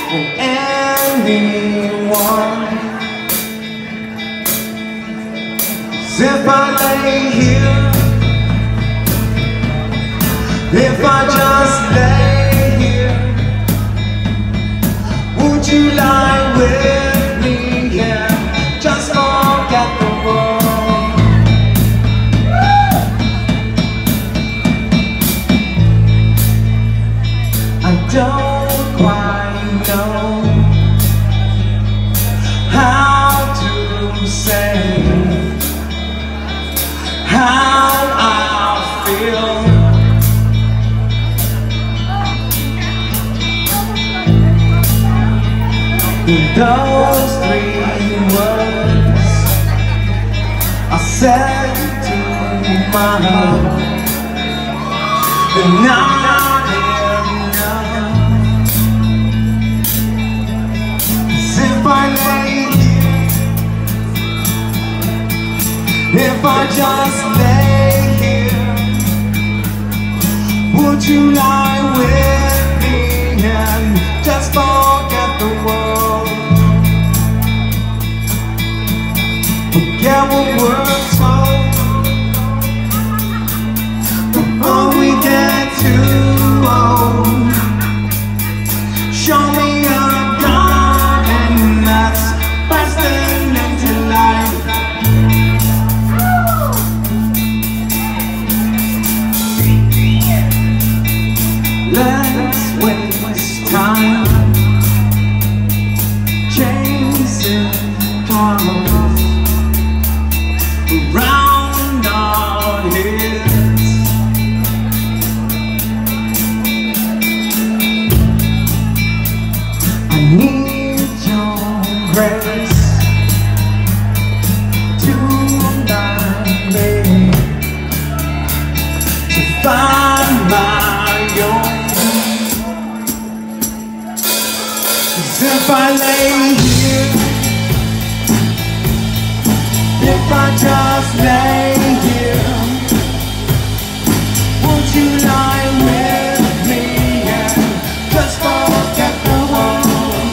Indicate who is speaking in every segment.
Speaker 1: for anyone. If I lay here, if I just lay here, would you lie with me and just forget the world? I don't quite know how to say how I feel. Those three words I said to my heart, they're not enough. 'Cause if I lay here, if I just lay here, would you lie with me and just forget the world? Forget what we're told before we get too old. Show me a garden that's bursting into life. Let's waste time chasing clouds around our heads. I need your grace to guide me to find my own. 'Cause if I lay here, if I just lay here, would you lie with me and just forget the world?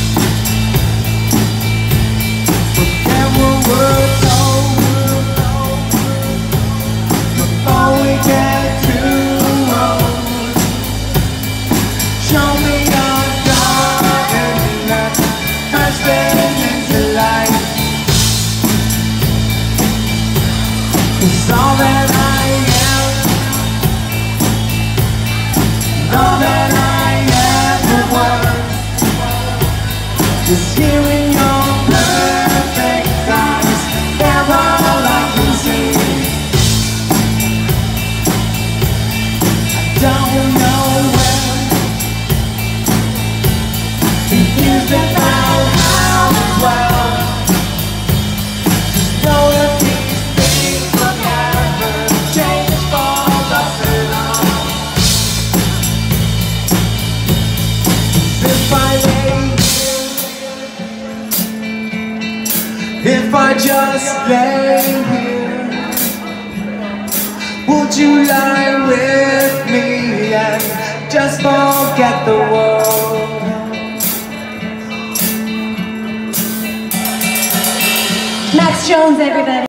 Speaker 1: Forget what we're told before we get too old. Show me your garden that's bursting into life. 'Cause all that I am, all that I ever was, is here in your perfect eyes. They're all I can see. I don't know when, confused about how as well. Just know that these things will never change for us at all. If I lay here, if I just lay here, would you lie with me and just forget the world?
Speaker 2: Max Jones, everybody.